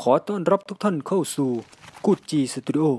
ขอต้อนรับทุกท่านเข้าสู่กูดจีสตูดิโอ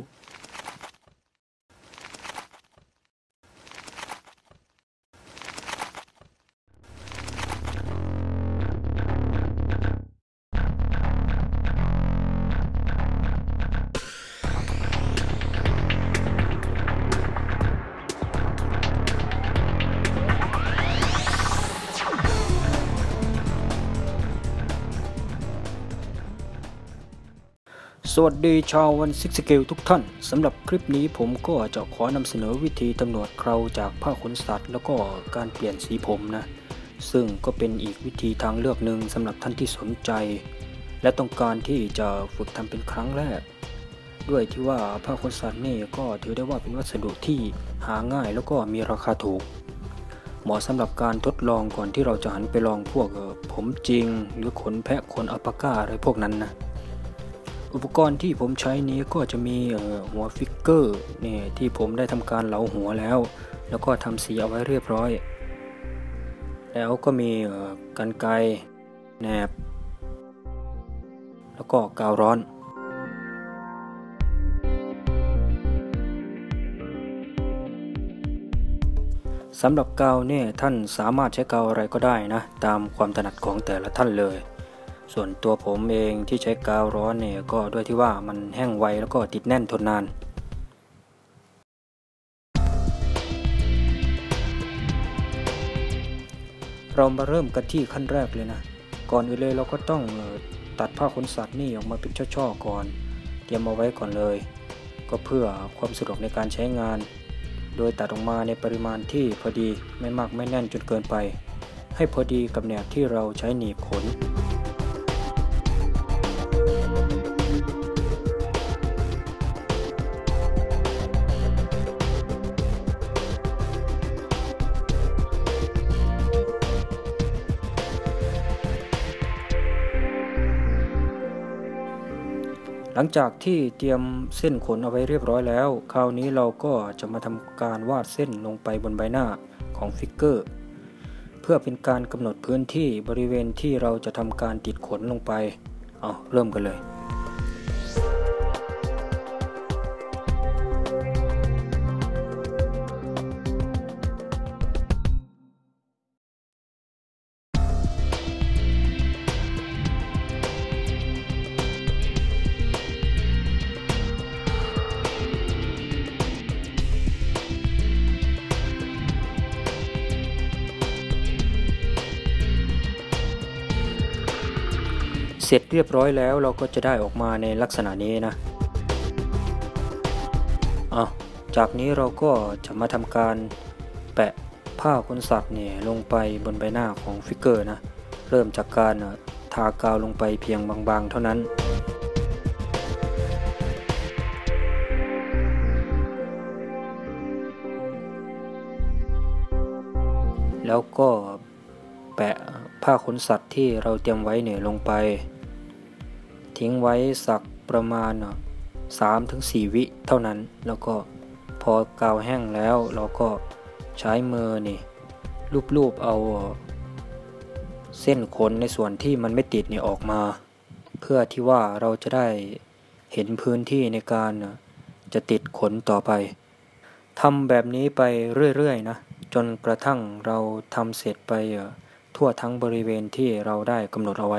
สวัสดีชาววันซิกสเกลทุกท่านสำหรับคลิปนี้ผมก็จะขอนำเสนอวิธีตำรวจเคราจากผ้าขนสัตว์แล้วก็การเปลี่ยนสีผมนะซึ่งก็เป็นอีกวิธีทางเลือกหนึ่งสำหรับท่านที่สนใจและต้องการที่จะฝึกทำเป็นครั้งแรกด้วยที่ว่าผ้าขนสัตว์นี่ก็ถือได้ว่าเป็นวัสดุที่หาง่ายแล้วก็มีราคาถูกเหมาะสำหรับการทดลองก่อนที่เราจะหันไปลองพวกผมจริงหรือขนแพะขนอัลปาก้าอะไรพวกนั้นนะอุปกรณ์ที่ผมใช้นี้ก็จะมีหัวฟิกเกอร์นี่ที่ผมได้ทำการเหลาหัวแล้วก็ทำสีเอาไว้เรียบร้อยแล้วก็มีกรรไกรแหนบแล้วก็กาวร้อนสำหรับกาวเนี่ยท่านสามารถใช้กาวอะไรก็ได้นะตามความถนัดของแต่ละท่านเลยส่วนตัวผมเองที่ใช้กาวร้อนเนี่ยก็ด้วยที่ว่ามันแห้งไวแล้วก็ติดแน่นทนนานเรามาเริ่มกันที่ขั้นแรกเลยนะก่อนอื่นเลยเราก็ต้องตัดผ้าขนสัตว์นี่ออกมาเป็นช่อๆก่อนเตรียมเอาไว้ก่อนเลยก็เพื่อความสะดวกในการใช้งานโดยตัดออกมาในปริมาณที่พอดีไม่มากไม่แน่นจนเกินไปให้พอดีกับแหนบที่เราใช้หนีบขนหลังจากที่เตรียมเส้นขนเอาไว้เรียบร้อยแล้วคราวนี้เราก็จะมาทำการวาดเส้นลงไปบนใบหน้าของฟิกเกอร์เพื่อเป็นการกำหนดพื้นที่บริเวณที่เราจะทำการติดขนลงไปเริ่มกันเลยเสร็จเรียบร้อยแล้วเราก็จะได้ออกมาในลักษณะนี้นะจากนี้เราก็จะมาทำการแปะผ้าขนสัตว์เนี่ยลงไปบนใบหน้าของฟิกเกอร์นะเริ่มจากการทากาวลงไปเพียงบางๆเท่านั้นแล้วก็แปะผ้าขนสัตว์ที่เราเตรียมไว้เนี่ยลงไปทิ้งไว้สักประมาณ 3-4 วิเท่านั้นแล้วก็พอกาวแห้งแล้วเราก็ใช้มือนี่ลูบๆเอาเส้นขนในส่วนที่มันไม่ติดเนี่ยออกมาเพื่อที่ว่าเราจะได้เห็นพื้นที่ในการจะติดขนต่อไปทำแบบนี้ไปเรื่อยๆนะจนกระทั่งเราทำเสร็จไปทั่วทั้งบริเวณที่เราได้กำหนดเอาไว้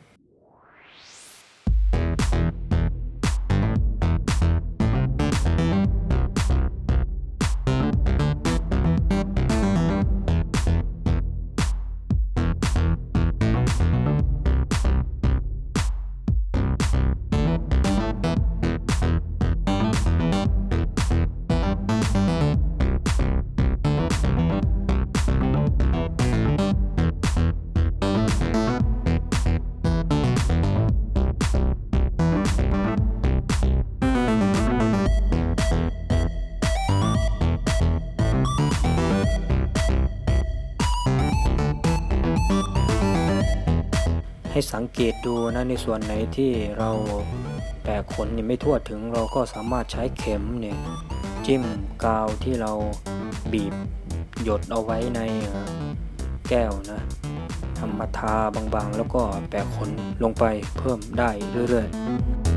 ให้สังเกตดูนะในส่วนไหนที่เราแปะขนนี่ไม่ทั่วถึงเราก็สามารถใช้เข็มเนี่ยจิ้มกาวที่เราบีบหยดเอาไว้ในแก้วนะนำมาทาบางๆแล้วก็แปะขนลงไปเพิ่มได้เรื่อยๆ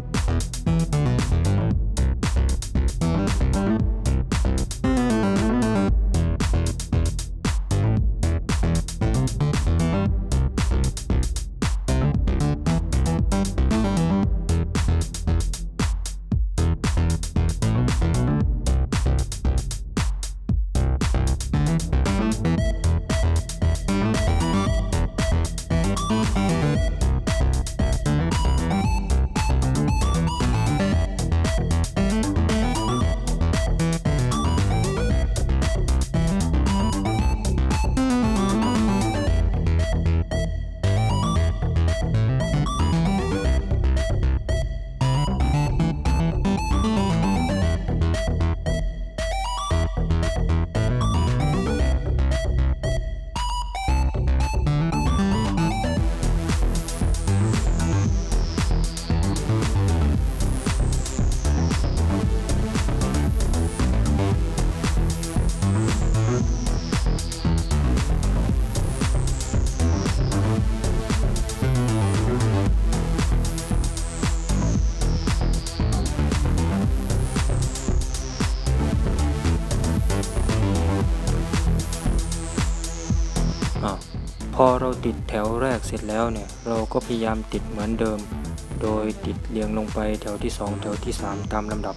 พอเราติดแถวแรกเสร็จแล้วเนี่ยเราก็พยายามติดเหมือนเดิมโดยติดเรียงลงไปแถวที่2แถวที่3ตามลำดับ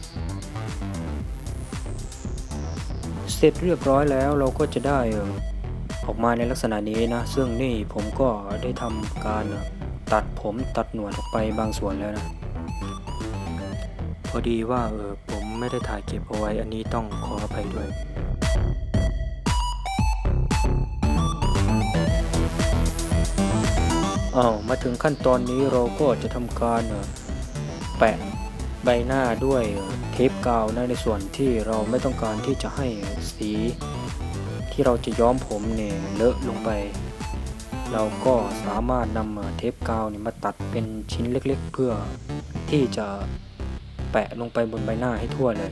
เสร็จเรียบร้อยแล้วเราก็จะได้ออกมาในลักษณะนี้นะซึ่งนี่ผมก็ได้ทำการตัดผมตัดหนวดออกไปบางส่วนแล้วนะพอดีว่าผมไม่ได้ถ่ายเก็บเอาไว้อันนี้ต้องขออภัยด้วยมาถึงขั้นตอนนี้เราก็จะทำการแปะใบหน้าด้วยเทปกาวนะในส่วนที่เราไม่ต้องการที่จะให้สีที่เราจะย้อมผมเนี่ยเลอะลงไปเราก็สามารถนำเทปกาวมาตัดเป็นชิ้นเล็กๆเพื่อที่จะแปะลงไปบนใบหน้าให้ทั่วเลย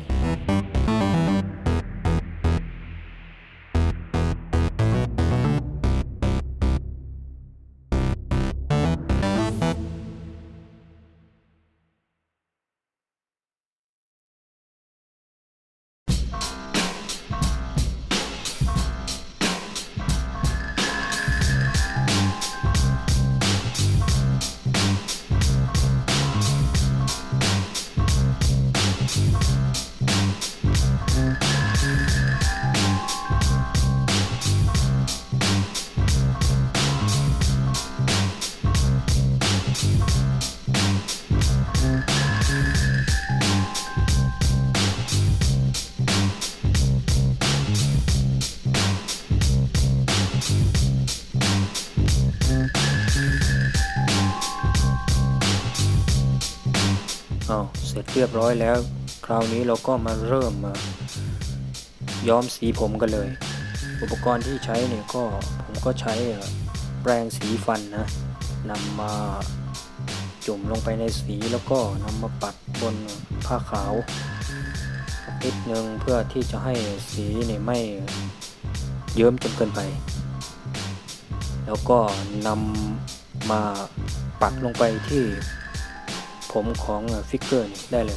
เสร็จเรียบร้อยแล้วคราวนี้เราก็มาเริ่มย้อมสีผมกันเลยอุปกรณ์ที่ใช้เนี่ยก็ผมก็ใช้แปรงสีฟันนะนำมาจุ่มลงไปในสีแล้วก็นำมาปัดบนผ้าขาวนิดนึงเพื่อที่จะให้สีเนี่ยไม่เยิ้มจนเกินไปแล้วก็นำมาปัดลงไปที่ผมของฟิกเกอร์นี่ได้เลย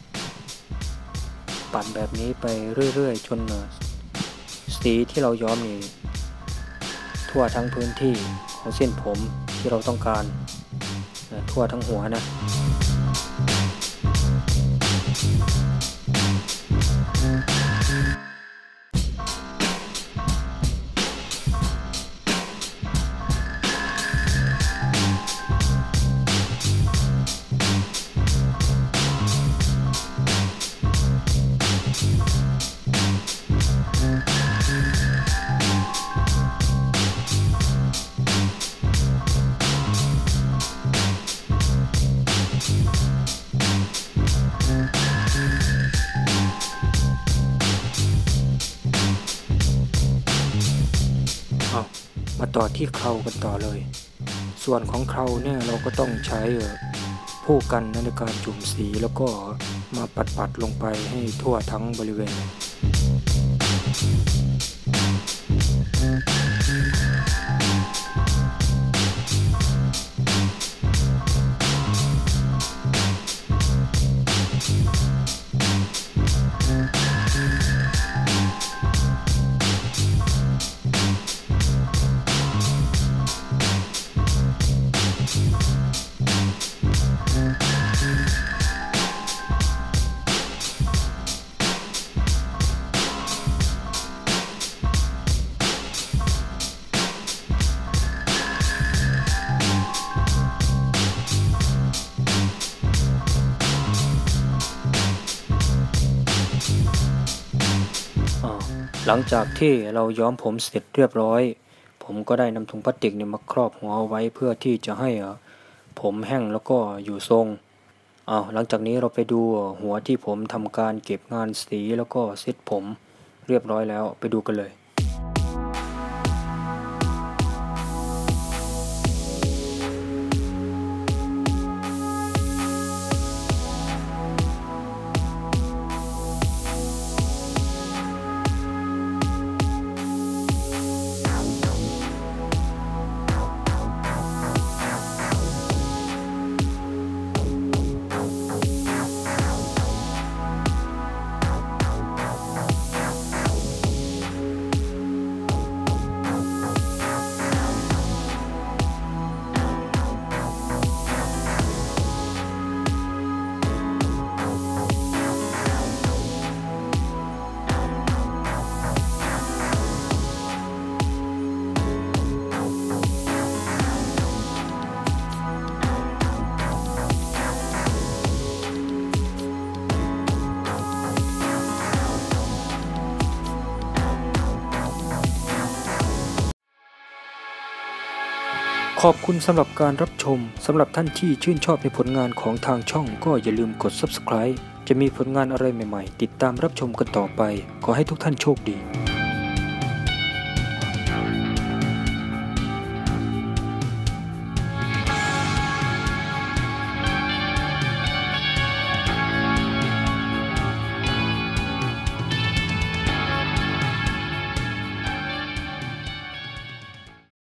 ปัดแบบนี้ไปเรื่อยๆจนสีที่เราย้อมนี่ทั่วทั้งพื้นที่ของเส้นผมที่เราต้องการทั่วทั้งหัวนะ มาต่อที่เครากันต่อเลยส่วนของเคราเนี่ยเราก็ต้องใช้ผู้กันในการจุ่มสีแล้วก็มาปัดลงไปให้ทั่วทั้งบริเวณหลังจากที่เราย้อมผมเสร็จเรียบร้อยผมก็ได้นำถุงพลาสติกเนี่ยมาครอบหัวเอาไว้เพื่อที่จะให้ผมแห้งแล้วก็อยู่ทรงหลังจากนี้เราไปดูหัวที่ผมทำการเก็บงานสีแล้วก็เซ็ตผมเรียบร้อยแล้วไปดูกันเลยขอบคุณสำหรับการรับชมสำหรับท่านที่ชื่นชอบในผลงานของทางช่องก็อย่าลืมกด Subscribe จะมีผลงานอะไรใหม่ๆติดตามรับชมกันต่อไปขอให้ทุกท่านโชคดี